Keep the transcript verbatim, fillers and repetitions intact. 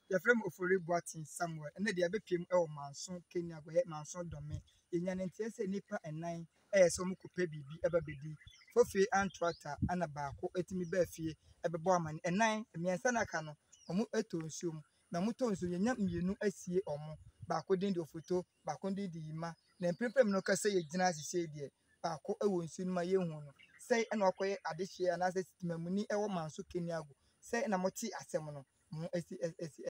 your friend of Fori Boatin somewhere, and then the other pim or manso, keniagu, manso domain, in an entire nipper and nine, eh, so muku baby, ever bedi, for fee and trata, and a barco, etimi befi, ever borman, and nine, and me and Sanacano, or mu eto sum, Namuton, so you know, I see or more, barco din the photo, barcondi di ma, then prepare no can say a genasi say dear, barco, I won't soon my young say and okay at this year and as a mamuni, our manso keniagu, say and a moti asemono,